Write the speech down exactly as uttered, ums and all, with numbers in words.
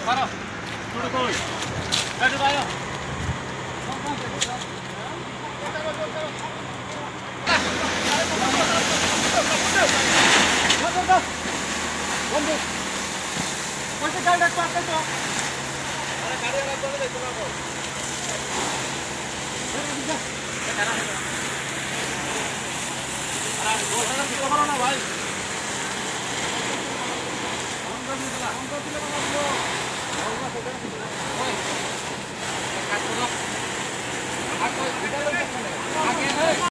Para. Tudo bom. Vai do bairro. Quanto gaड़ी रख पाते तो? अरे गाड़ी रख दो ले चला बोल। अरे दो हजार किलो करो ना भाई। हम तो निकला, हम तो किलो बना लो। और ना तो ओए। काट दो। आगे आगे